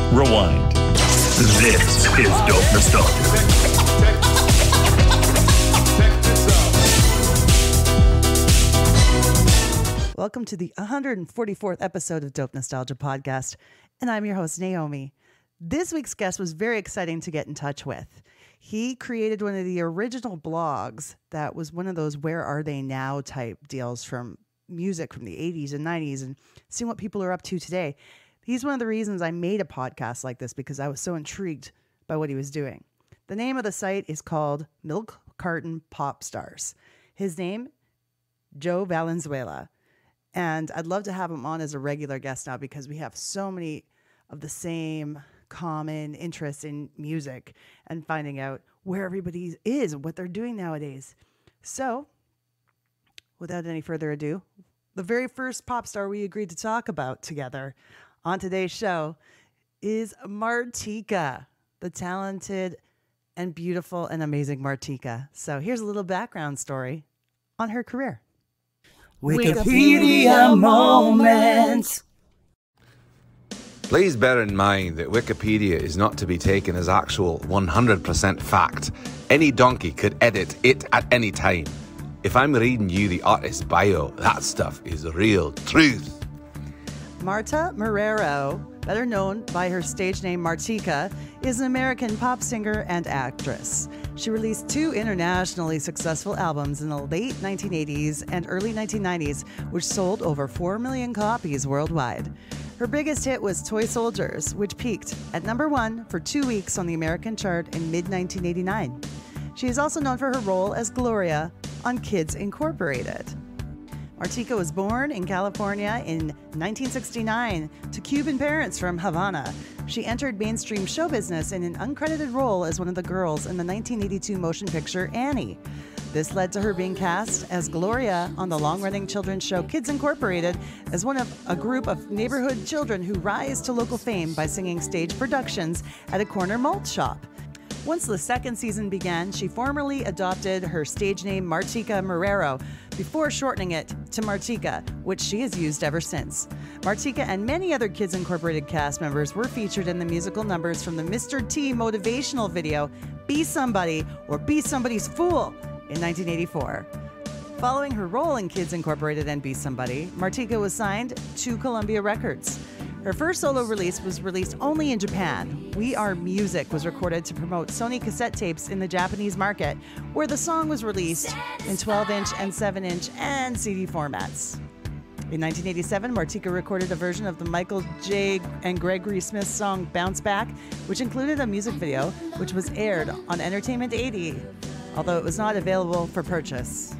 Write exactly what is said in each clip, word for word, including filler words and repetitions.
Rewind. This is Dope Nostalgia. Welcome to the one hundred forty-fourth episode of Dope Nostalgia Podcast, and I'm your host, Naomi. This week's guest was very exciting to get in touch with. He created one of the original blogs that was one of those where are they now type deals from music from the eighties and nineties and seeing what people are up to today. He's one of the reasons I made a podcast like this because I was so intrigued by what he was doing. The name of the site is called Milk Carton Pop Stars. His name, Joe Valenzuela. And I'd love to have him on as a regular guest now because we have so many of the same common interests in music and finding out where everybody is, what they're doing nowadays. So, without any further ado, the very first pop star we agreed to talk about together on today's show is Martika, the talented and beautiful and amazing Martika. So here's a little background story on her career. Wikipedia moment. Please bear in mind that Wikipedia is not to be taken as actual one hundred percent fact. Any donkey could edit it at any time. If I'm reading you the artist's bio, that stuff is real truth. Marta Marrero, better known by her stage name Martika, is an American pop singer and actress. She released two internationally successful albums in the late nineteen eighties and early nineteen nineties, which sold over four million copies worldwide. Her biggest hit was Toy Soldiers, which peaked at number one for two weeks on the American chart in mid nineteen eighty-nine. She is also known for her role as Gloria on Kids Incorporated. Martika was born in California in nineteen sixty-nine to Cuban parents from Havana. She entered mainstream show business in an uncredited role as one of the girls in the nineteen eighty-two motion picture Annie. This led to her being cast as Gloria on the long-running children's show Kids Incorporated as one of a group of neighborhood children who rise to local fame by singing stage productions at a corner malt shop. Once the second season began, she formally adopted her stage name Martika Marrero before shortening it to Martika, which she has used ever since. Martika and many other Kids Incorporated cast members were featured in the musical numbers from the Mister T motivational video Be Somebody or Be Somebody's Fool in nineteen eighty-four. Following her role in Kids Incorporated and Be Somebody, Martika was signed to Columbia Records. Her first solo release was released only in Japan. We Are Music was recorded to promote Sony cassette tapes in the Japanese market, where the song was released in twelve inch and seven inch and C D formats. In nineteen eighty-seven, Martika recorded a version of the Michael J. and Gregory Smith song Bounce Back, which included a music video, which was aired on Entertainment eighty, although it was not available for purchase.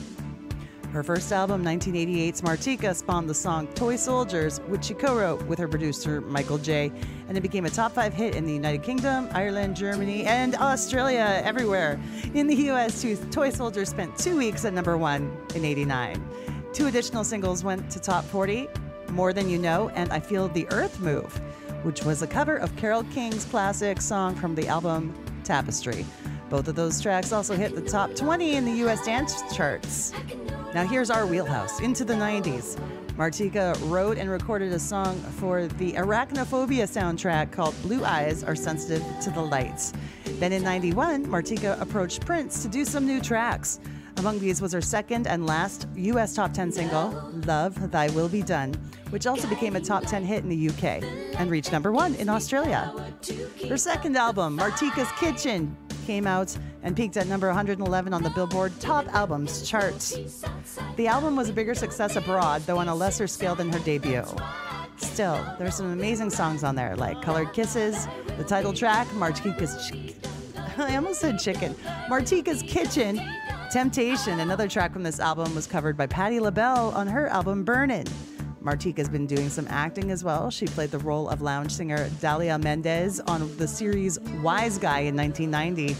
Her first album, nineteen eighty-eight's Martika, spawned the song Toy Soldiers, which she co-wrote with her producer, Michael J., and it became a top five hit in the United Kingdom, Ireland, Germany, and Australia, everywhere. In the U S, too, Toy Soldiers spent two weeks at number one in eighty-nine. Two additional singles went to top forty, More Than You Know and I Feel the Earth Move, which was a cover of Carole King's classic song from the album Tapestry. Both of those tracks also hit the top twenty in the U S dance charts. Now here's our wheelhouse, into the nineties. Martika wrote and recorded a song for the Arachnophobia soundtrack called Blue Eyes Are Sensitive to the Lights. Then in ninety-one, Martika approached Prince to do some new tracks. Among these was her second and last U S top ten single, Love Thy Will Be Done, which also became a top ten hit in the U K and reached number one in Australia. Her second album, Martika's Kitchen, came out and peaked at number one hundred eleven on the Billboard Top Albums chart. The album was a bigger success abroad, though on a lesser scale than her debut. Still, there's some amazing songs on there, like Colored Kisses, the title track, Martika's Ch- I almost said chicken. Martika's Kitchen, Temptation. Another track from this album was covered by Patti LaBelle on her album Burnin'. Martika's been doing some acting as well. She played the role of lounge singer Dalia Mendez on the series Wise Guy in nineteen ninety.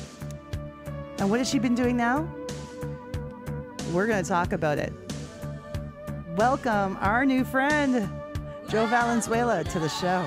And what has she been doing now? We're going to talk about it. Welcome our new friend, Joe Valenzuela, to the show.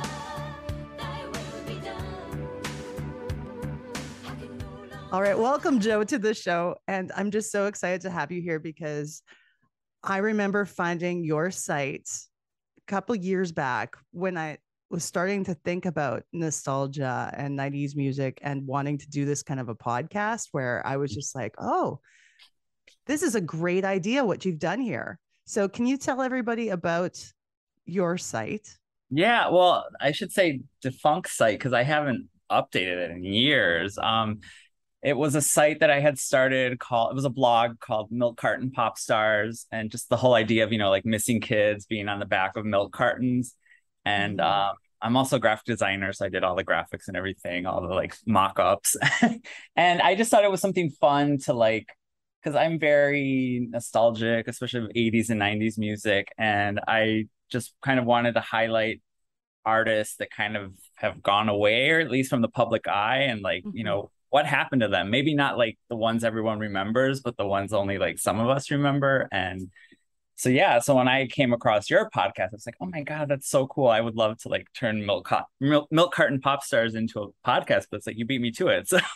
All right, welcome, Joe, to the show. And I'm just so excited to have you here because I remember finding your site a couple years back when I was starting to think about nostalgia and nineties music and wanting to do this kind of a podcast where I was just like, oh, this is a great idea what you've done here. So can you tell everybody about your site? Yeah, well, I should say defunct site because I haven't updated it in years. Um, it was a site that I had started called, it was a blog called Milk Carton Pop Stars, and just the whole idea of, you know, like missing kids being on the back of milk cartons. And Mhm. um, I'm also a graphic designer, so I did all the graphics and everything, all the like mock-ups. And I just thought it was something fun to like, because I'm very nostalgic, especially of eighties and nineties music. And I just kind of wanted to highlight artists that kind of have gone away, or at least from the public eye, and like, you Mhm. know, what happened to them. Maybe not like the ones everyone remembers, but the ones only like some of us remember. And so, yeah, so when I came across your podcast, I was like, oh my God, that's so cool. I would love to like turn milk, co- milk, milk carton pop stars into a podcast, but it's like, you beat me to it. So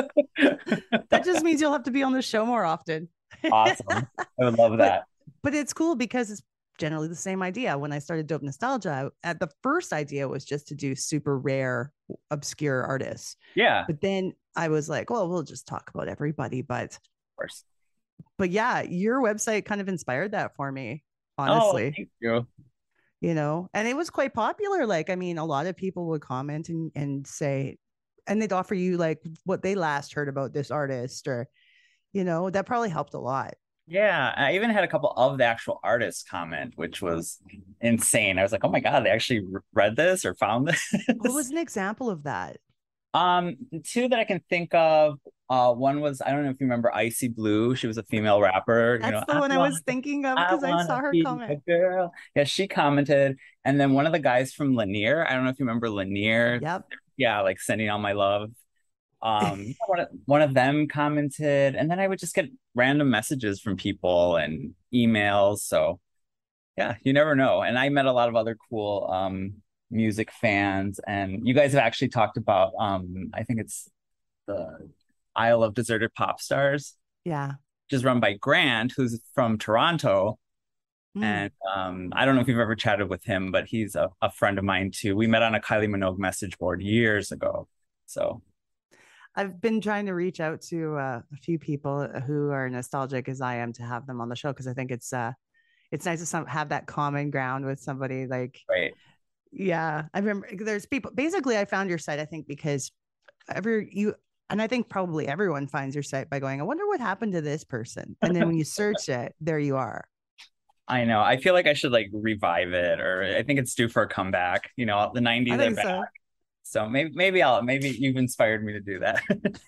That just means you'll have to be on the show more often. awesome. I would love But that. but it's cool because it's generally the same idea. When I started Dope Nostalgia, at the first idea was just to do super rare, obscure artists. Yeah, of But then I was like, well, we'll just talk about everybody. But course. but yeah, your website kind of inspired that for me, Oh, honestly. thank you. You know, and it was quite popular. Like, I mean, a lot of people would comment and, and say, and they'd offer you like what they last heard about this artist, or, you know, that probably helped a lot. Yeah, I even had a couple of the actual artists comment, which was insane. I was like, oh my God, they actually r- read this or found this. What was an example of that? Um, the two that I can think of, uh, one was, I don't know if you remember Icy Blue. She was a female rapper. You That's know, the I one I want, was thinking of I because I want saw to her be a comment. girl. Yeah, she commented. And then one of the guys from Lanier, I don't know if you remember Lanier. Yep. Yeah, like sending all my love. Um, one of, one of them commented, and then I would just get random messages from people and emails. So yeah, you never know. And I met a lot of other cool um music fans, and you guys have actually talked about um I think it's the Isle of Deserted Pop Stars, Yeah. which is run by Grant, who's from Toronto. Mm. And um, I don't know if you've ever chatted with him, but he's a, a friend of mine too. We met on a Kylie Minogue message board years ago. So I've been trying to reach out to uh, a few people who are nostalgic as I am to have them on the show, because I think it's uh it's nice to some, have that common ground with somebody. Like, right. yeah, I remember there's people. Basically, I found your site, I think, because every you and I think probably everyone finds your site by going, I wonder what happened to this person, and then when you search it, there you are. I know. I feel like I should like revive it, or I think it's due for a comeback. You know, the nineties I are think back. so. So maybe maybe I'll maybe you've inspired me to do that.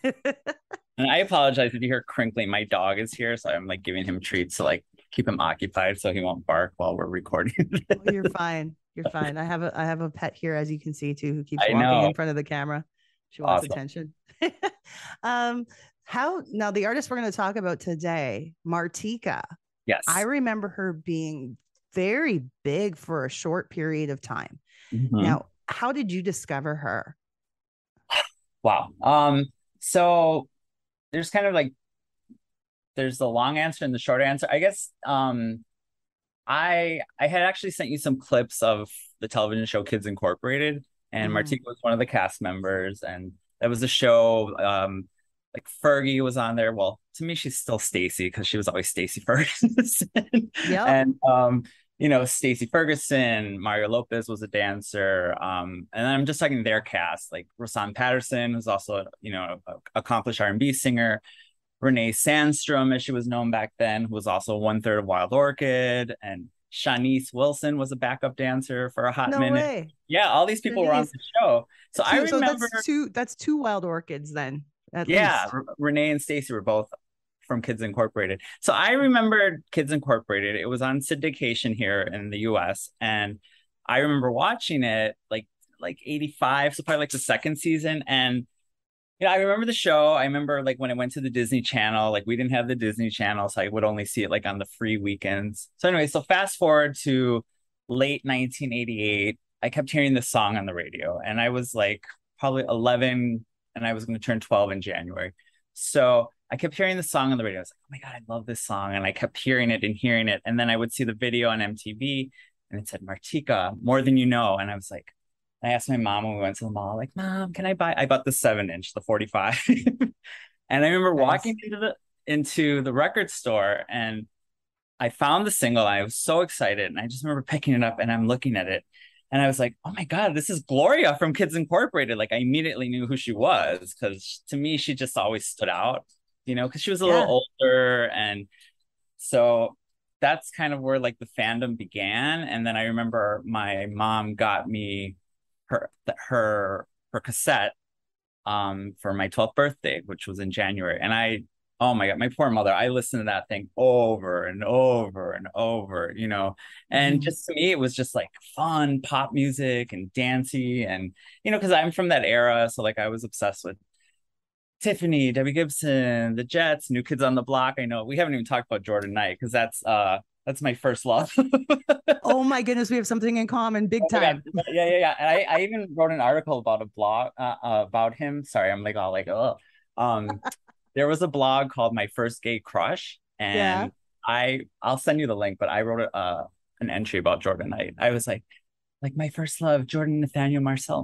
And I apologize if you hear crinkling. My dog is here, so I'm like giving him treats to like keep him occupied so he won't bark while we're recording. Oh, you're fine. You're fine. I have a I have a pet here, as you can see too, who keeps I walking know. in front of the camera. She wants Awesome. attention. um, how now the artist we're going to talk about today, Martika. Yes. I remember her being very big for a short period of time. Mhm. Now, how did you discover her? Wow. Um, so there's kind of like there's the long answer and the short answer. I guess um I I had actually sent you some clips of the television show Kids Incorporated, and Mhm. Martika was one of the cast members, and that was a show. Um, like Fergie was on there. Well, to me, she's still Stacy because she was always Stacy Ferguson. Yep. And um, you know, Stacy Ferguson, Mario Lopez was a dancer. Um, and I'm just talking their cast, like Rasan Patterson, who's also, you know, a accomplished R and B singer. Renee Sandstrom, as she was known back then, who was also one third of Wild Orchid, and Shanice Wilson was a backup dancer for a hot No minute. way. Yeah, all these people were on Shanice. the show. So I Two- so remember, that's two that's two wild orchids then, at yeah, least. R- Renee and Stacy were both from Kids Incorporated. So I remember Kids Incorporated. It was on syndication here in the U S, and I remember watching it like like eighty-five, so probably like the second season. And yeah, I remember the show. I remember like when it went to the Disney Channel, like we didn't have the Disney Channel, so I would only see it like on the free weekends. So anyway, so fast forward to late nineteen eighty-eight, I kept hearing this song on the radio, and I was like probably eleven, and I was going to turn twelve in January. So I kept hearing the song on the radio. I was like, oh my God, I love this song. And I kept hearing it and hearing it. And then I would see the video on M T V, and it said Martika, More Than You Know. And I was like, And I asked my mom when we went to the mall, like, Mom, can I buy? I bought the seven inch, the forty-five. And I remember Nice. walking into the into the record store and I found the single. I was so excited. And I just remember picking it up and I'm looking at it. And I was like, oh my God, this is Gloria from Kids Incorporated. Like I immediately knew who she was because to me, she just always stood out, you know, because she was a little Yeah. older. And so that's kind of where like the fandom began. And then I remember my mom got me her her her cassette um for my twelfth birthday, which was in January. And I, oh my God, my poor mother, I listened to that thing over and over and over, you know. And Mhm. just to me, it was just like fun pop music and dancey. And, you know, because I'm from that era. So like I was obsessed with Tiffany, Debbie Gibson, the Jets, New Kids on the Block. I know we haven't even talked about Jordan Knight because that's uh that's my first love. Oh my goodness, we have something in common, big Oh my God. time. Yeah, yeah, yeah. And I, I even wrote an article about a blog uh, uh, about him. Sorry, I'm like all like, oh. Um, there was a blog called My First Gay Crush, Yeah. and I I'll send you the link, but I wrote a, uh, an entry about Jordan Knight. I was like, like my first love, Jordan Nathaniel Marcel.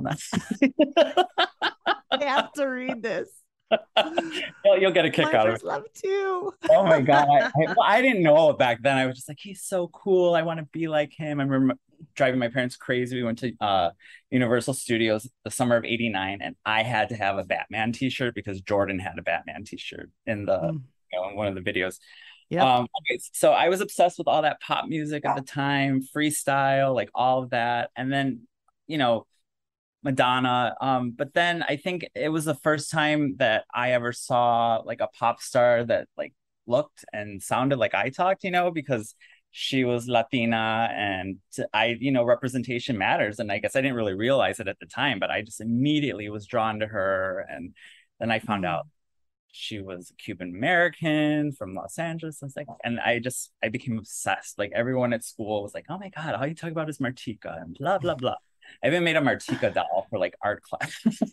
I have to read this. you'll, you'll get a kick My out of it. first love too. Oh my God. I, I, well, I didn't know back then. I was just like, he's so cool. I want to be like him. I remember driving my parents crazy. We went to uh, Universal Studios the summer of eighty-nine, and I had to have a Batman t-shirt because Jordan had a Batman t-shirt in the, Mm. you know, in one of the videos. Yep. Um, okay, so I was obsessed with all that pop music at the time, freestyle, like all of that. And then, you know, Madonna. Um, but then I think it was the first time that I ever saw like a pop star that like looked and sounded like I talked, you know, because she was Latina and I, you know, representation matters. And I guess I didn't really realize it at the time, but I just immediately was drawn to her. And then I found Mm. out she was Cuban American from Los Angeles. I was like, and I just I became obsessed. Like everyone at school was like, oh my God, all you talk about is Martika and blah, blah, blah. I even made a Martika doll for like art class.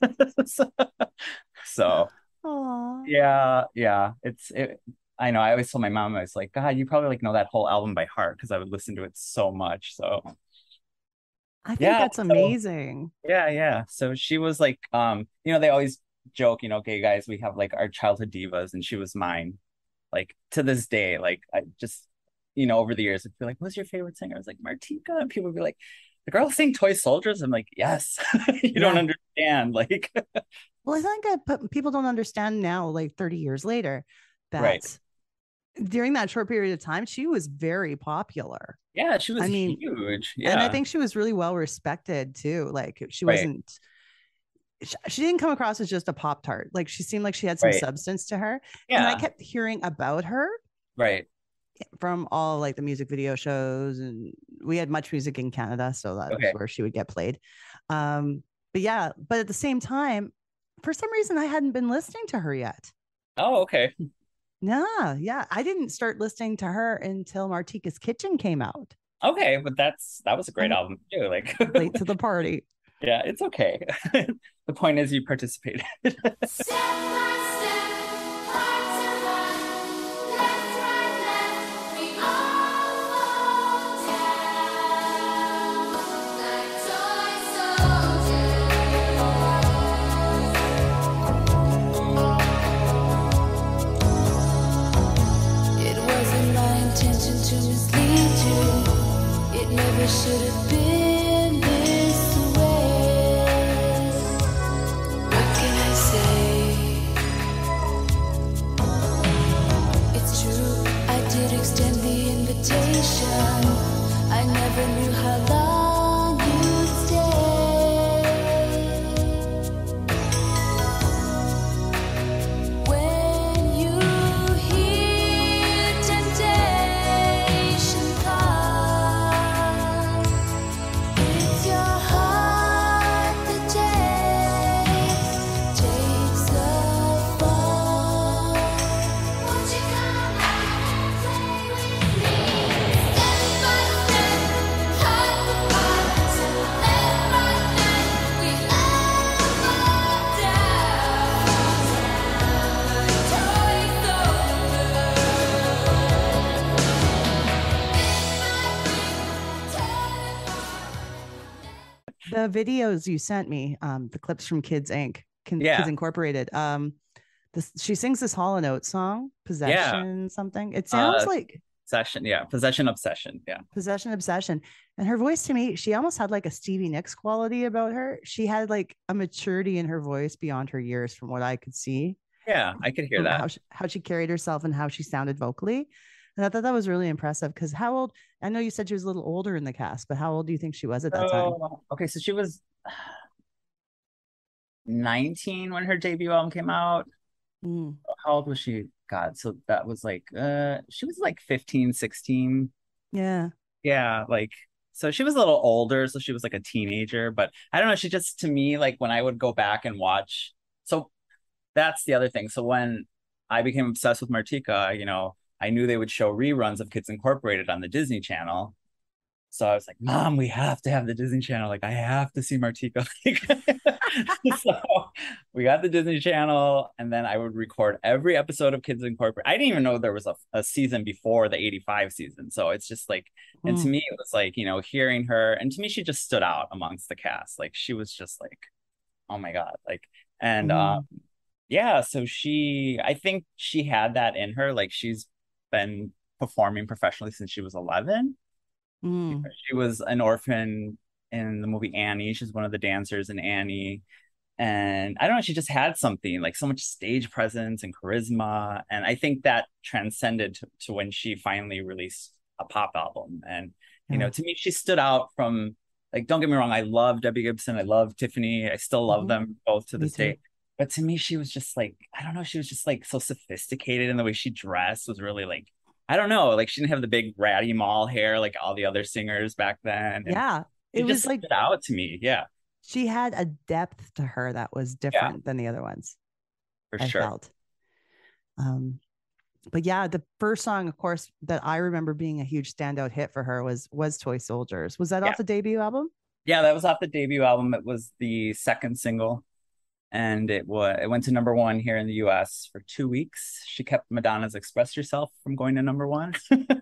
So Aw. yeah, yeah. It's it I know I always told my mom, I was like, God, you probably like know that whole album by heart because I would listen to it so much. So I think yeah, that's so amazing. yeah, yeah. So she was like, um, you know, they always joke, you know, gay guys, we have like our childhood divas, and she was mine. Like to this day, like I just, you know, over the years, I'd be like, what's your favorite singer? I was like, Martika. And people would be like, the girl who sang Toy Soldiers. I'm like, yes, you don't Yeah. understand. Like, Well, I think I put, people don't understand now, like thirty years later, right. that during that short period of time, she was very popular. Yeah, she was I mean, huge. and I Yeah, think she was really well respected too. Like she right, wasn't, she, she didn't come across as just a pop tart. Like she seemed like she had some right. substance to her. And I Yeah, kept hearing about her right. from all like the music video shows, and we had Much Music in Canada, so that was Okay. where she would get played. Um, but yeah, but at the same time, for some reason, I hadn't been listening to her yet. Oh, okay. Nah, yeah, I didn't start listening to her until Martika's Kitchen came out. Okay, but that's that was a great I'm album too. Like, late to the party. yeah, it's okay. The point is you participated. Step by step, heart to heart, left, right, left, we all fall down like toy soldiers. It wasn't my intention to mislead you. It never should have been this way. What can I say? It's true, I did extend the invitation. I never knew how long you'd stay. When you hear temptation call, The videos you sent me, um, the clips from Kids Inc, Yeah. Kids Incorporated. Um, this she sings this Hall and Oates song, Possession something. It sounds Uh, like Possession, yeah. Possession Obsession, yeah. Possession Obsession. And her voice to me, she almost had like a Stevie Nicks quality about her. She had like a maturity in her voice beyond her years from what I could see. Yeah, I could hear From that. how she, how she carried herself and how she sounded vocally. And I thought that was really impressive because how old, I know you said she was a little older in the cast, but how old do you think she was at that time? So, okay, so she was nineteen when her debut album came out. Mm, How old was she? God, so that was like uh she was like fifteen, sixteen. yeah. Yeah, like so she was a little older, so she was like a teenager, but I don't know, she just to me like when I would go back and watch. So that's the other thing. So when I became obsessed with Martika, you know, I knew they would show reruns of Kids Incorporated on the Disney Channel. So I was like, Mom, we have to have the Disney Channel. Like, I have to see Martika. So we got the Disney Channel, and then I would record every episode of Kids Incorporated. I didn't even know there was a, a season before the eighty-five season. So it's just like, and to Mm. me, it was like, you know, hearing her, and to me, she just stood out amongst the cast. Like, she was just like, oh my God. Like, and Mm. um, yeah, so she, I think she had that in her. Like, she's been performing professionally since she was eleven. Mm. She was an orphan in the movie Annie. She's one of the dancers in Annie. And I don't know, she just had something like so much stage presence and charisma. And I think that transcended to, to when she finally released a pop album. And, you know, Yeah. to me, she stood out from like, don't get me wrong, I love Debbie Gibson. I love Tiffany. I still love Mhm. them both to Me this too. day. But to me, she was just like, I don't know, she was just like so sophisticated in the way she dressed was really like, I don't know, like she didn't have the big ratty mall hair like all the other singers back then. And Yeah. she It just was like stood out to me. Yeah, she had a depth to her that was yeah, different than the other ones, for I sure. felt. Um, but yeah, the first song, of course, that I remember being a huge standout hit for her was was Toy Soldiers. Was that Yeah. off the debut album? Yeah, that was off the debut album. It was the second single, and it was it went to number one here in the U S for two weeks. She kept Madonna's "Express Yourself" from going to number one.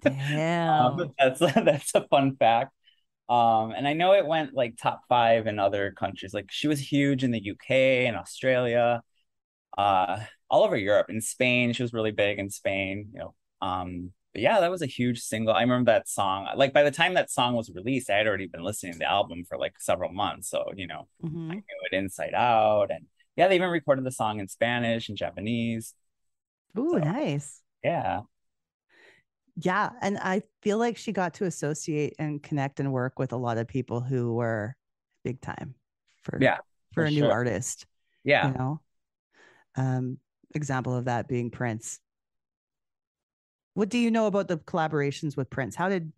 Damn. Um, that's that's a fun fact. Um, and I know it went like top five in other countries. Like she was huge in the U K and Australia, uh, all over Europe. In Spain, she was really big in Spain. You know, um, but yeah, that was a huge single. I remember that song. Like by the time that song was released, I had already been listening to the album for like several months. So you know, I Mhm. knew it inside out. And yeah, they even recorded the song in Spanish and Japanese. Ooh, So nice. yeah, Yeah, and I feel like she got to associate and connect and work with a lot of people who were big time for yeah, for for a new sure. artist, Yeah. you know. Um, example of that being Prince. What do you know about the collaborations with Prince? How did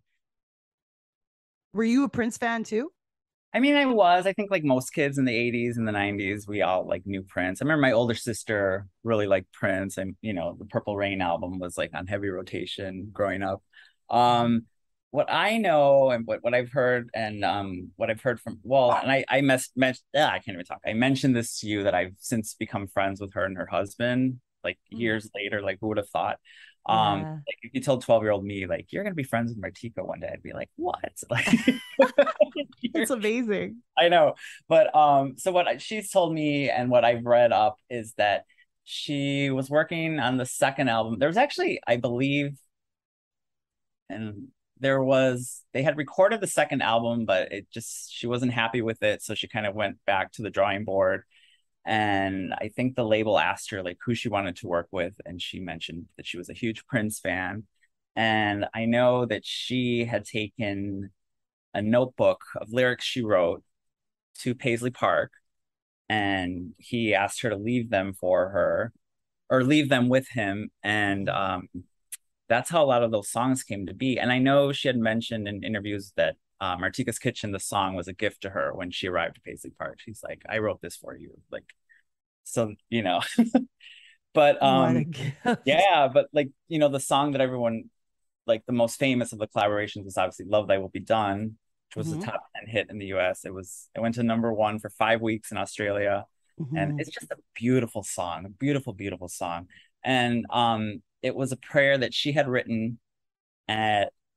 were you a Prince fan too? I mean, I was. I think like most kids in the eighties and the nineties, we all like knew Prince. I remember my older sister really liked Prince, and you know, the Purple Rain album was like on heavy rotation growing up. Um, what I know and what, what I've heard and um what I've heard from well, and I I mess, mess ah, I can't even talk. I mentioned this to you that I've since become friends with her and her husband, like Mm. years later. Like who would have thought? Um, Yeah. like if you told twelve year old me, like you're gonna be friends with Martika one day, I'd be like, what? Like It's amazing. I know, but um, so what I, she's told me and what I've read up is that she was working on the second album. There was actually, I believe, and there was they had recorded the second album, but it just she wasn't happy with it, so she kind of went back to the drawing board. And I think the label asked her like who she wanted to work with, and she mentioned that she was a huge Prince fan. And I know that she had taken a notebook of lyrics she wrote to Paisley Park, and he asked her to leave them for her or leave them with him. And um, that's how a lot of those songs came to be. And I know she had mentioned in interviews that uh, Martika's Kitchen, the song, was a gift to her when she arrived at Paisley Park. She's like, I wrote this for you. Like, so, you know, but What a um, gift. yeah, but like, you know, the song that everyone like the most famous of the collaborations was obviously Love Thy Will Be Done, which was Mhm. a top ten hit in the U S. It was it went to number one for five weeks in Australia. And Mhm. it's just a beautiful song, a beautiful, beautiful song. And um, it was a prayer that she had written at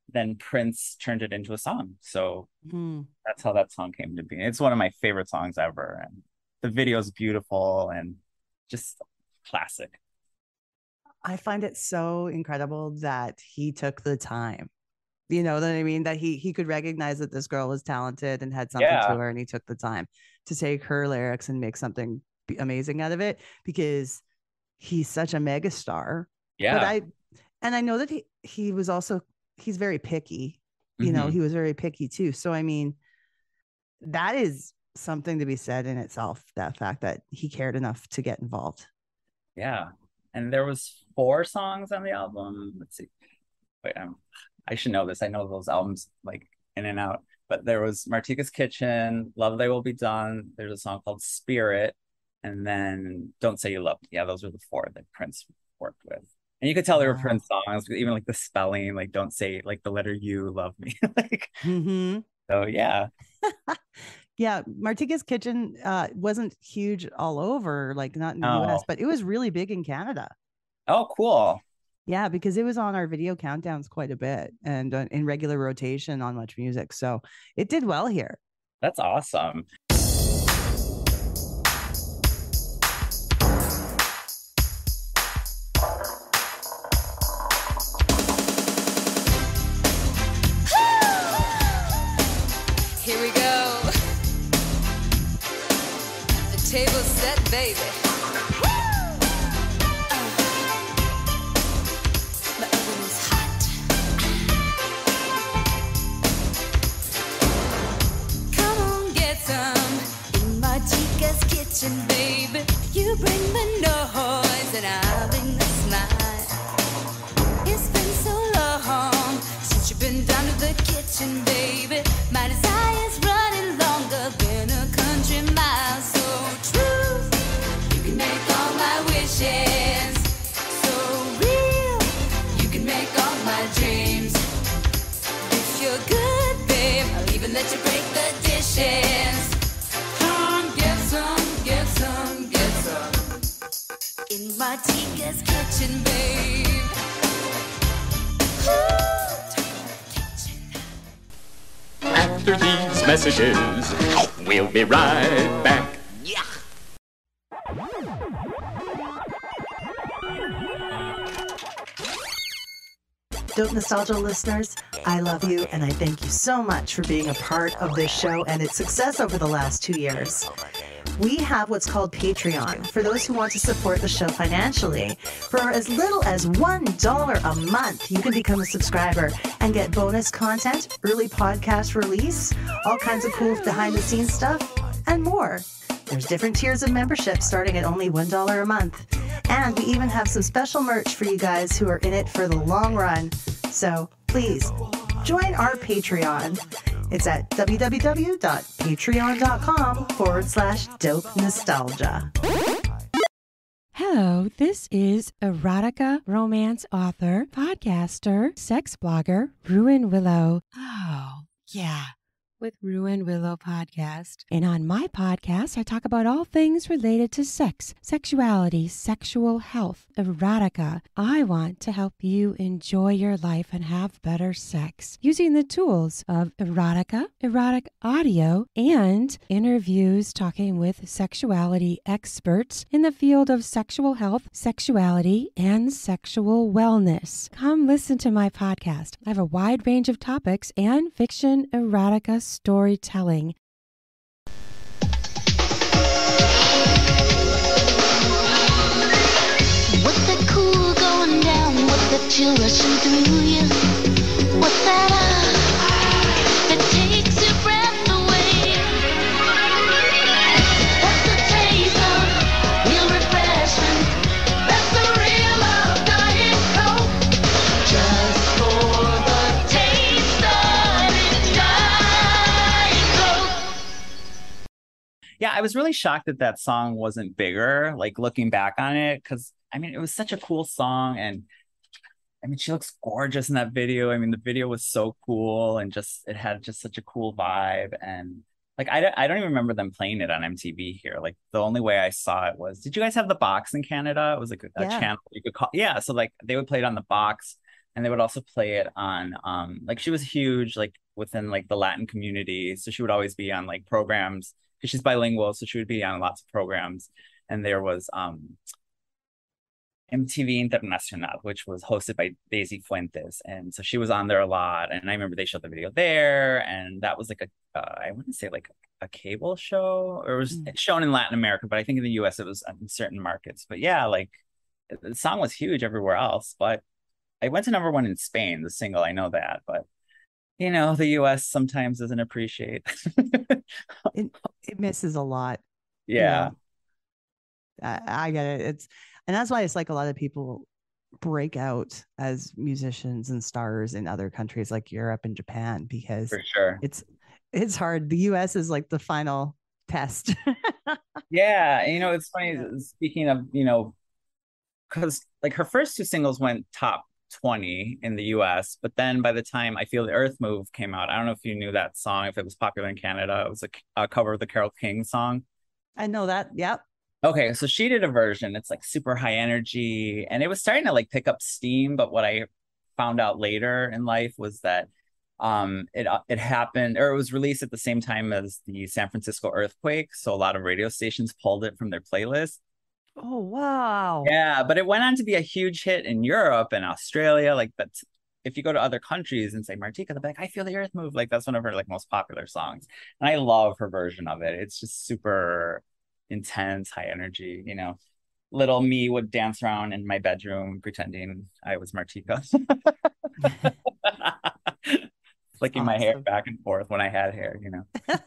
then Prince turned it into a song. So Hmm. that's how that song came to be. It's one of my favorite songs ever. And the video is beautiful and just classic. I find it so incredible that he took the time. You know what I mean? That he he could recognize that this girl was talented and had something Yeah. to her, and he took the time to take her lyrics and make something b- amazing out of it, because he's such a megastar. Yeah. But I and I know that he he was also he's very picky. You know, Mhm. he was very picky too. So I mean, that is something to be said in itself, that fact that he cared enough to get involved. Yeah. And there was four songs on the album. Let's see. Wait, I'm, I should know this. I know those albums like in and out. But there was Martika's Kitchen, Love They Will Be Done. There's a song called Spirit, and then Don't Say You Love Me. Yeah, those were the four that Prince worked with. And you could tell they were Wow. Prince songs, even like the spelling, like don't say like the letter U, love me. Like, Mm-hmm. so yeah. Yeah, Martika's Kitchen uh, wasn't huge all over, like not in the U S, Oh. but it was really big in Canada. Oh, cool. Yeah, because it was on our video countdowns quite a bit and uh, in regular rotation on Much Music. So it did well here. That's awesome. Here we go. The table's set, baby. My oven is hot. Come on, get some in Martika's kitchen, baby. You bring the noise and I'll bring the smile. It's been so long since you've been down to the kitchen, baby. My desire's running longer than a country mile. So true, you can make all my wishes. So real, you can make all my dreams. If you're good, babe, I'll even let you break the dishes. Come get some, get some, get some in Martika's kitchen, babe. After these messages, we'll be right back. Dope Nostalgia listeners, I love you and I thank you so much for being a part of this show and its success over the last two years. We have what's called Patreon for those who want to support the show financially. For as little as one dollar a month, you can become a subscriber and get bonus content, early podcast release, all kinds of cool behind-the-scenes stuff, and more. There's different tiers of membership starting at only one dollar a month. And we even have some special merch for you guys who are in it for the long run. So please, join our Patreon. It's at www.patreon.com forward slash dope nostalgia. Hello, this is erotica romance author, podcaster, sex blogger, Ruin Willow. Oh, yeah. With Ruin Willow Podcast. And on my podcast, I talk about all things related to sex, sexuality, sexual health, erotica. I want to help you enjoy your life and have better sex using the tools of erotica, erotic audio, and interviews talking with sexuality experts in the field of sexual health, sexuality, and sexual wellness. Come listen to my podcast. I have a wide range of topics and fiction erotica storytelling. What's that cool going down? What's that chill rushing through you? What's that ah that takes your breath away? That's the taste of real refreshment. That's the real love Diet Coke. Just for the taste of it, Diet Coke. Yeah, I was really shocked that that song wasn't bigger, like looking back on it, because I mean, it was such a cool song. And I mean, she looks gorgeous in that video. I mean, the video was so cool and just, it had just such a cool vibe. And like, I don't, I don't even remember them playing it on M T V here. Like, the only way I saw it was, did you guys have the box in Canada? It was like a, a Yeah. channel you could call. Yeah. So like, they would play it on the box. and they would also play it on um like she was huge like within like the Latin community, so she would always be on like programs because she's bilingual, so she would be on lots of programs. And there was um M T V Internacional, which was hosted by Daisy Fuentes, and so she was on there a lot. And I remember they showed the video there, and that was like a uh, I wouldn't say like a cable show, or it was Mm. shown in Latin America, but I think in the U S it was in certain markets. But yeah, like the song was huge everywhere else, but I went to number one in Spain, the single. I know that, but you know, the U S sometimes doesn't appreciate. It it misses a lot. you Yeah, know. I, I get it. It's and that's why it's like a lot of people break out as musicians and stars in other countries like Europe and Japan because for sure. it's it's hard. The U S is like the final test. Yeah, and, you know, it's funny. Yeah. Speaking of, you know, because like her first two singles went top twenty in the U S, but then by the time I Feel the Earth Move came out, I don't know if you knew that song, if it was popular in Canada. It was a, a cover of the Carole King song. I know that. Yep. Okay, so she did a version. It's like super high energy, and it was starting to like pick up steam. But what I found out later in life was that um it uh, it happened, or it was released at the same time as the San Francisco earthquake. So a lot of radio stations pulled it from their playlist. Oh wow. Yeah, but it went on to be a huge hit in Europe and Australia. Like that's if you go to other countries and say Martika, they're like, I Feel the Earth Move. Like that's one of her like most popular songs. And I love her version of it. It's just super intense, high energy, you know. Little me would dance around in my bedroom pretending I was Martika. Flicking my hair Awesome. back and forth when I had hair, you know.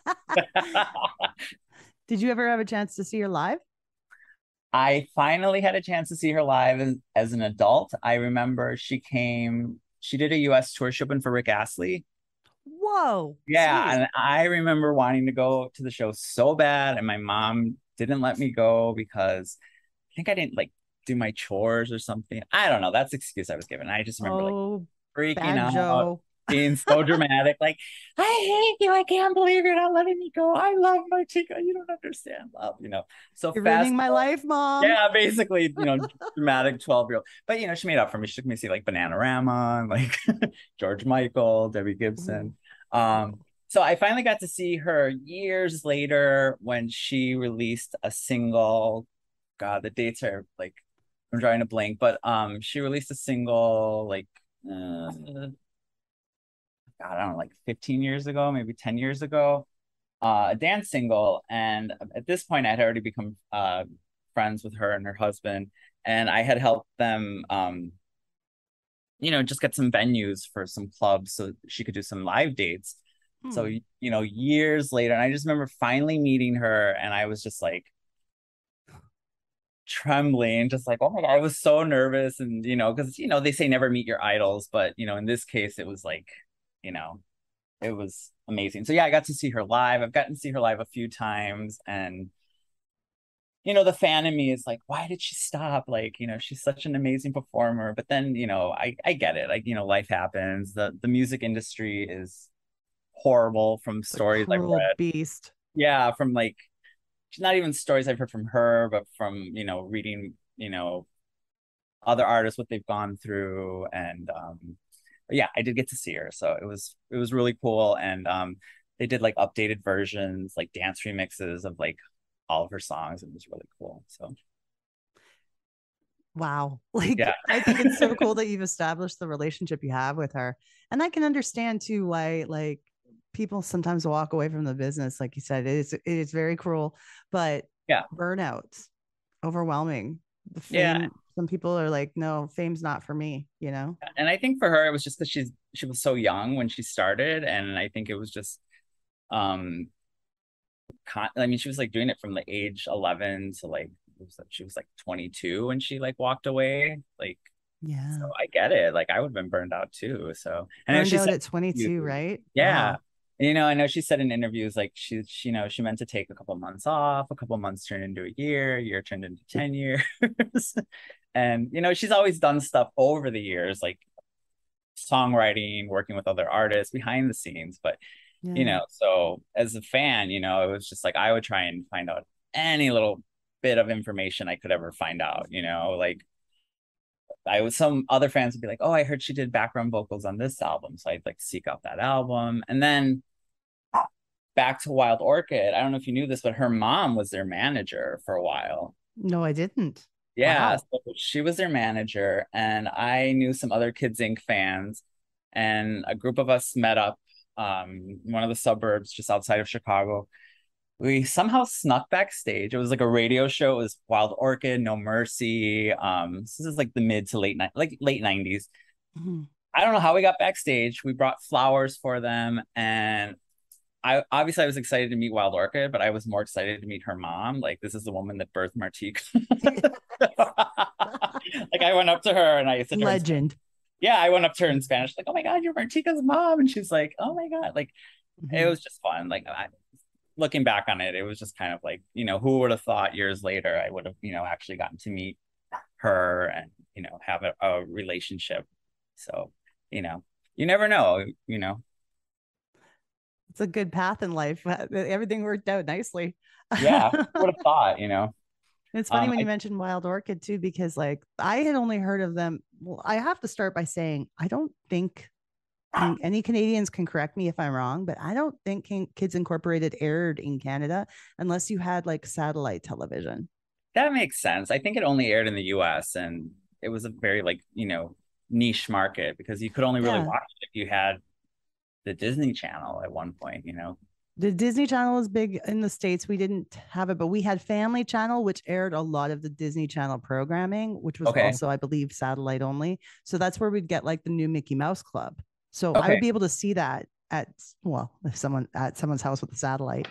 Did you ever have a chance to see her live? I finally had a chance to see her live as, as an adult. I remember she came, she did a U S tour. She opened for Rick Astley. Whoa. Yeah, Sweet. and I remember wanting to go to the show so bad, and my mom didn't let me go because I think I didn't like do my chores or something. I don't know. That's the excuse I was given. I just remember like Oh, freaking bad out, Joe. being so dramatic, like, I hate you. I can't believe you're not letting me go. I love Martika. You don't understand love, you know. So You're fast ruining my forward- life, Mom. Yeah, basically, you know, dramatic twelve year old. But you know, she made up for me. She took me to see like Bananarama and like George Michael, Debbie Gibson. Um, so I finally got to see her years later when she released a single. God, the dates are like I'm drawing a blank, but um, she released a single like uh, God, I don't know, like fifteen years ago, maybe ten years ago, uh, a dance single. And at this point, I had already become uh, friends with her and her husband, and I had helped them, um, you know, just get some venues for some clubs so she could do some live dates. Hmm. So, you know, years later, and I just remember finally meeting her, and I was just like trembling, just like, oh my God, I was so nervous. And, you know, because, you know, they say never meet your idols, but, you know, in this case, it was like, you know, it was amazing. So yeah, I got to see her live. I've gotten to see her live a few times, and you know, the fan in me is like, why did she stop? Like, you know, she's such an amazing performer. But then, you know, I I get it. Like, you know, life happens. The the music industry is horrible from The stories I've cruel read. beast. Yeah, from like not even stories I've heard from her, but from, you know, reading, you know, other artists, what they've gone through. And um but yeah, I did get to see her. So it was it was really cool. And um they did like updated versions, like dance remixes of like all of her songs. It was really cool. So Wow. Like yeah. I think it's so cool that you've established the relationship you have with her. And I can understand too why like people sometimes walk away from the business. Like you said, it is it is very cruel, but Yeah. burnout, overwhelming. The Yeah. fame, some people are like, no, fame's not for me, you know? And I think for her it was just because she's she was so young when she started. And I think it was just um con- I mean, she was like doing it from the age eleven to like it was, she was like twenty-two when she like walked away. Like, Yeah. so I get it. Like I would have been burned out too. So and then Burned she out said, at twenty-two, right? yeah. Wow. You know, I know she said in interviews like she, she, you know, she meant to take a couple months off, a couple months turned into a year, a year turned into ten years. And, you know, she's always done stuff over the years, like songwriting, working with other artists behind the scenes. But, Yeah. you know, so as a fan, you know, it was just like I would try and find out any little bit of information I could ever find out, you know, like I was some other fans would be like, oh, I heard she did background vocals on this album. So I'd like seek out that album. And then back to Wild Orchid. I don't know if you knew this, but her mom was their manager for a while. No, I didn't. Yeah, Wow. so she was their manager, and I knew some other Kids Inc fans, and a group of us met up um in one of the suburbs just outside of Chicago. We somehow snuck backstage. It was like a radio show. It was Wild Orchid, No Mercy. Um, this is like the mid to late night, like late nineties. Mhm. I don't know how we got backstage. We brought flowers for them, and I obviously I was excited to meet Wild Orchid, but I was more excited to meet her mom. Like, this is the woman that birthed Martique. Like, I went up to her and I said, to her in Spanish- Legend. yeah, I went up to her in Spanish, like, "Oh my God, you're Martika's mom," and she's like, "Oh my God!" Like, it Mhm. was just fun. Like, I, looking back on it, it was just kind of like, you know, who would have thought years later I would have, you know, actually gotten to meet her and, you know, have a, a relationship. So, you know, you never know, you know. It's a good path in life. Everything worked out nicely. Yeah, who would have thought, you know. It's funny Um, when you I- mentioned Wild Orchid too, because like I had only heard of them. Well, I have to start by saying I don't think, and any Canadians can correct me if I'm wrong, but I don't think Kin- Kids Incorporated aired in Canada unless you had like satellite television. That makes sense. I think it only aired in the U S, and it was a very, like, you know, niche market because you could only really Yeah. watch it if you had the Disney Channel at one point, you know. The Disney Channel was big in the States. We didn't have it, but we had Family Channel, which aired a lot of the Disney Channel programming, which was Okay. also, I believe, satellite only. So that's where we'd get like the new Mickey Mouse Club. So I Okay. would be able to see that at, well, if someone at someone's house with a satellite.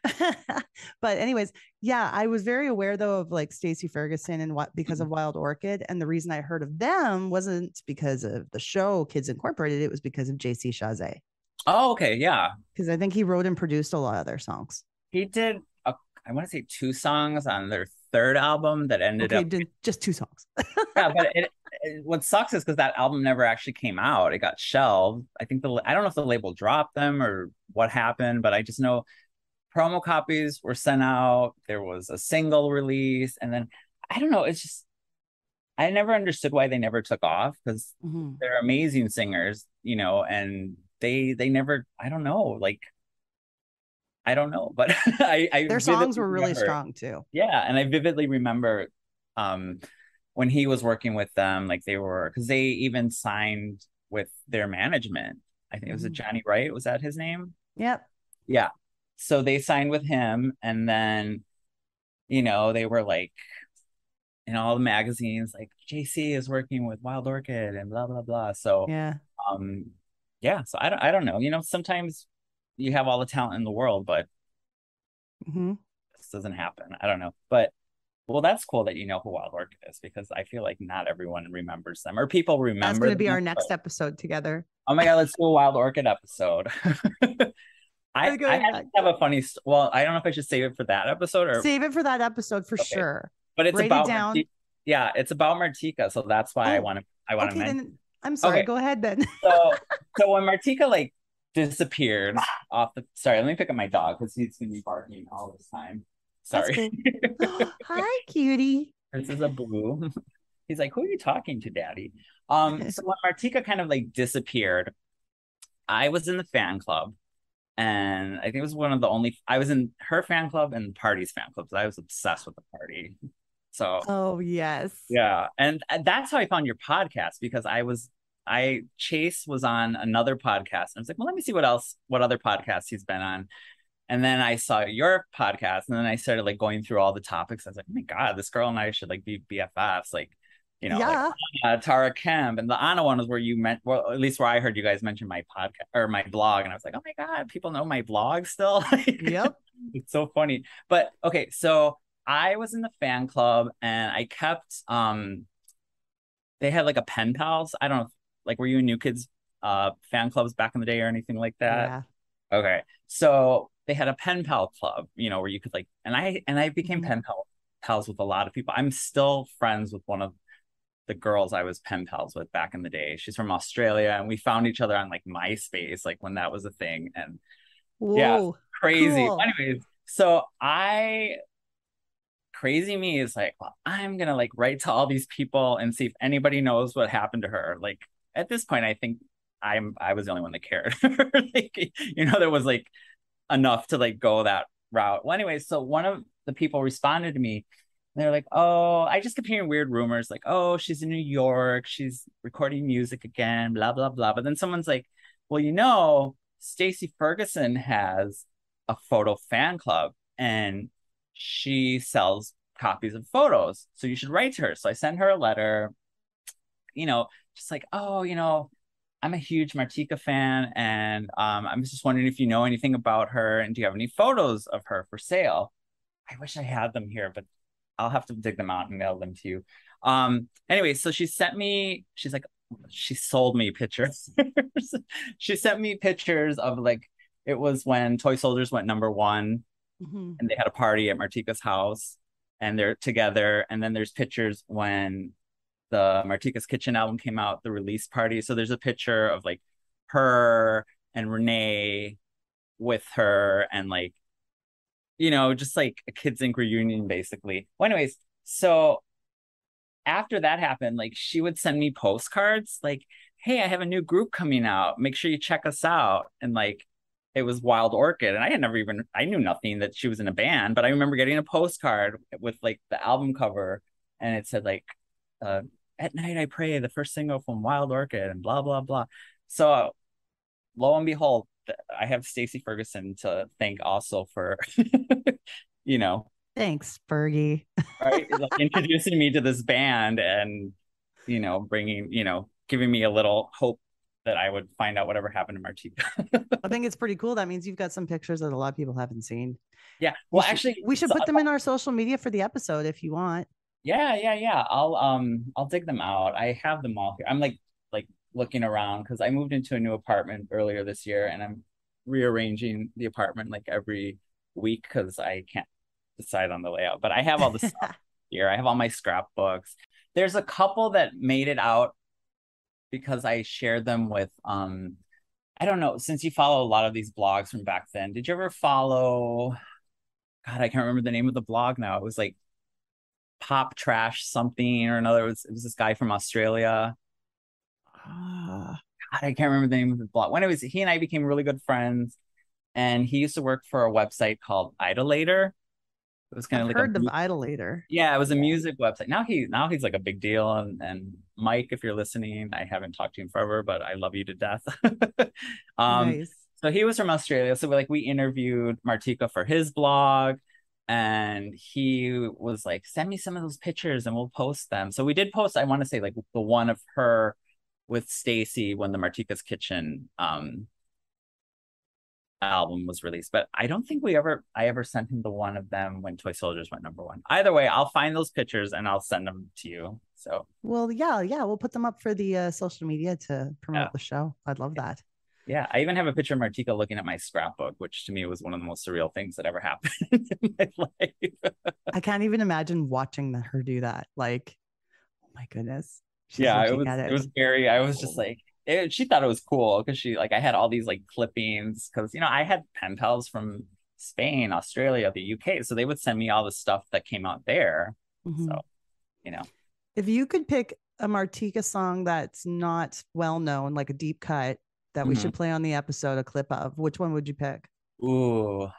But anyways, yeah, I was very aware though of like Stacey Ferguson and what because of Wild Orchid. And the reason I heard of them wasn't because of the show Kids Incorporated, it was because of J C Chazé. Oh, okay, yeah. Because I think he wrote and produced a lot of their songs. He did a, I want to say two songs on their third album that ended Okay, up did- just two songs. yeah, but it, it what sucks is because that album never actually came out. It got shelved. I think the I don't know if the label dropped them or what happened, but I just know promo copies were sent out. There was a single release, and then I don't know. It's just I never understood why they never took off because Mhm. they're amazing singers, you know, and they they never. I don't know, like I don't know, but I, I Their songs vividly were really remember- strong too. Yeah, and I vividly remember um when he was working with them, like they were because they even signed with their management. I think it was a Mhm. Johnny Wright. Was that his name? Yep. Yeah. So they signed with him, and then you know they were like in all the magazines, like J C is working with Wild Orchid and blah blah blah. So Yeah. um yeah, so I don't I don't know. You know, sometimes you have all the talent in the world, but hmm this doesn't happen. I don't know. But well, that's cool that you know who Wild Orchid is because I feel like not everyone remembers them or people remember. That's going to be them, our next but- episode together. Oh my God, let's do a Wild Orchid episode. I, Let's go I have, back. have a funny, st- well, I don't know if I should save it for that episode or, Save it for that episode for Okay. sure. but it's write it about, down. Marti- yeah, it's about Martika. So that's why I Oh, want to, I want to Okay, mention. then I'm sorry. Okay. Go ahead then. So, so when Martika like disappeared off the, sorry, let me pick up my dog because he's going to be barking all this time. That's Sorry. cool. Hi, cutie. This is a blue. He's like, who are you talking to, Daddy? Um, so when Martika kind of like disappeared, I was in the fan club, and I think it was one of the only I was in her fan club and Party's fan club. So I was obsessed with the Party. So Oh, yes. yeah, and and that's how I found your podcast because I was I Chase was on another podcast, and I was like, well, let me see what else, what other podcasts he's been on. And then I saw your podcast, and then I started like going through all the topics. I was like, oh my God, this girl and I should like be B F Fs. Like, you know, Yeah. like uh, Tara Kemp. And the Anna one was where you meant, well, at least where I heard you guys mention my podcast or my blog. And I was like, oh my God, people know my blog still. Yep. It's so funny. But okay, so I was in the fan club and I kept, um, they had like a pen pals. I don't know, like, were you in New Kids uh fan clubs back in the day or anything like that? Yeah. Okay. So they had a pen pal club, you know, where you could like, and I, and I became Mhm. pen pal, pals with a lot of people. I'm still friends with one of the girls I was pen pals with back in the day. She's from Australia, and we found each other on like MySpace, like when that was a thing. And Whoa. Yeah. crazy. Cool. Anyways, so I crazy me is like, well, I'm gonna like write to all these people and see if anybody knows what happened to her. Like at this point, I think I'm I was the only one that cared. Like, you know, there was like enough to like go that route. Well, anyway, so one of the people responded to me. They're like, oh, I just kept hearing weird rumors, like, oh, she's in New York, she's recording music again, blah, blah, blah. But then someone's like, well, you know, Stacey Ferguson has a photo fan club and she sells copies of photos. So you should write to her. So I sent her a letter, you know, just like, oh, you know, I'm a huge Martika fan, and um, I'm just wondering if you know anything about her, and do you have any photos of her for sale? I wish I had them here, but I'll have to dig them out and mail them to you. Um, anyway, so she sent me, she's like, she sold me pictures. She sent me pictures of like, it was when Toy Soldiers went number one, Mm-hmm. and they had a party at Martika's house and they're together. And then there's pictures when the Martika's Kitchen album came out, the release party. So there's a picture of like her and Renee with her and like, you know, just like a Kids Inc reunion, basically. Well, anyways, so after that happened, like she would send me postcards like, hey, I have a new group coming out. Make sure you check us out. And like, it was Wild Orchid. And I had never even, I knew nothing that she was in a band, but I remember getting a postcard with like the album cover and it said like, uh, At Night I Pray, the first single from Wild Orchid and blah, blah, blah. So lo and behold, I have Stacey Ferguson to thank also for, you know, Thanks, Fergie. right? Like introducing me to this band and, you know, bringing, you know, giving me a little hope that I would find out whatever happened to Martika. I think it's pretty cool. That means you've got some pictures that a lot of people haven't seen. Yeah. We Well, should- actually, we should so- put them in our social media for the episode if you want. Yeah, yeah, yeah. I'll um I'll dig them out. I have them all here. I'm like like looking around because I moved into a new apartment earlier this year and I'm rearranging the apartment like every week because I can't decide on the layout. But I have all the stuff here. I have all my scrapbooks. There's a couple that made it out because I shared them with um I don't know, since you follow a lot of these blogs from back then, did you ever follow, God, I can't remember the name of the blog now. It was like Pop Trash something or another. It was, it was this guy from Australia. Uh, God, I can't remember the name of the blog. When it was, he and I became really good friends, and he used to work for a website called Idolator. It was kind I've of like heard a, of Idolator. yeah, it was a music website. Now he now he's like a big deal. And and Mike, if you're listening, I haven't talked to him forever, but I love you to death. um, Nice. so he was from Australia. So we like we interviewed Martika for his blog. And he was like, send me some of those pictures and we'll post them. So we did post, I want to say like the one of her with Stacey when the Martika's Kitchen um, album was released. But I don't think we ever, I ever sent him the one of them when Toy Soldiers went number one. Either way, I'll find those pictures and I'll send them to you. So, Well, yeah, yeah, we'll put them up for the uh, social media to promote Yeah. the show. I'd love that. yeah, I even have a picture of Martika looking at my scrapbook, which to me was one of the most surreal things that ever happened in my life. I can't even imagine watching the, her do that. Like, oh my goodness. She's yeah, it looking was at it. was very, I was just like, it, she thought it was cool because she like I had all these like clippings because you know I had pen pals from Spain, Australia, the U K, so they would send me all the stuff that came out there. Mhm. So, you know, If you could pick a Martika song that's not well known, like a deep cut that we Mhm. should play on the episode, a clip of, which one would you pick? ooh,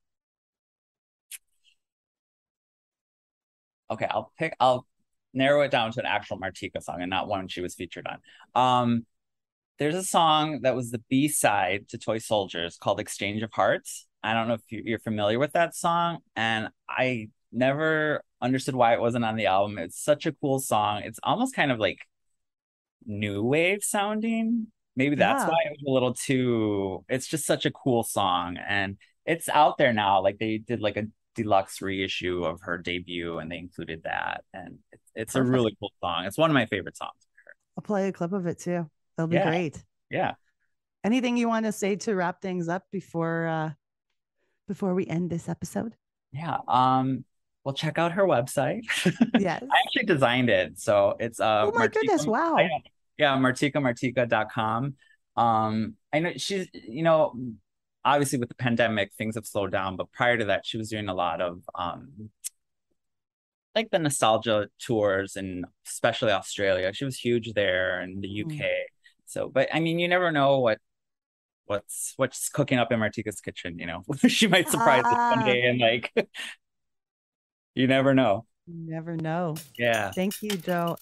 okay, I'll pick. I'll narrow it down to an actual Martika song and not one she was featured on. Um, there's a song that was the B side to Toy Soldiers called "Exchange of Hearts." I don't know if you, you're familiar with that song, and I never understood why it wasn't on the album. It's such a cool song. It's almost kind of like new wave sounding. Maybe that's Yeah. why it was a little too. It's just such a cool song, and it's out there now. Like they did like a deluxe reissue of her debut, and they included that, and it's it's a Perfect. really cool song. It's one of my favorite songs. I'll play a clip of it too. That'll be Yeah. great. Yeah. Anything you want to say to wrap things up before uh before we end this episode? Yeah. Um, well, check out her website. Yes. I actually designed it. So it's uh Oh my Martika- goodness, wow. I know. Yeah, martika martika dot com. Um, I know she's, you know, obviously with the pandemic, things have slowed down, but prior to that, she was doing a lot of um like the nostalgia tours, and especially Australia. She was huge there, and the U K. Mm. So, but I mean, you never know what what's what's cooking up in Martika's kitchen. You know, she might surprise ah. us one day, and like, you never know. You never know. Yeah. Thank you, Joe.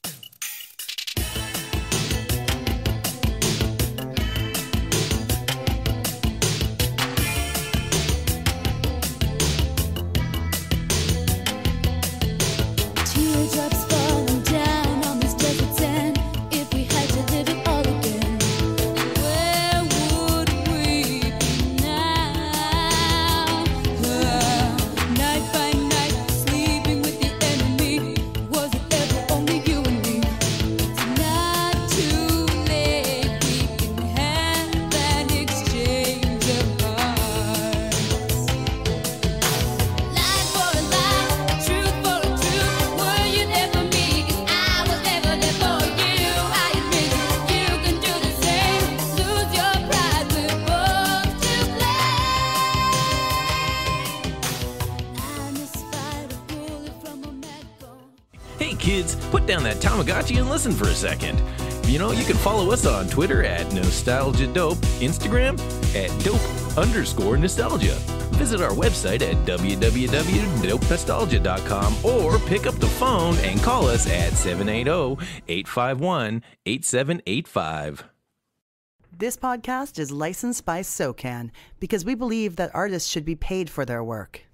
Kids, put down that Tamagotchi and listen for a second. You know, you can follow us on Twitter at Nostalgia Dope, Instagram at Dope underscore Nostalgia. Visit our website at w w w dot dope nostalgia dot com or pick up the phone and call us at seven eight zero, eight five one, eight seven eight five. This podcast is licensed by SOCAN because we believe that artists should be paid for their work.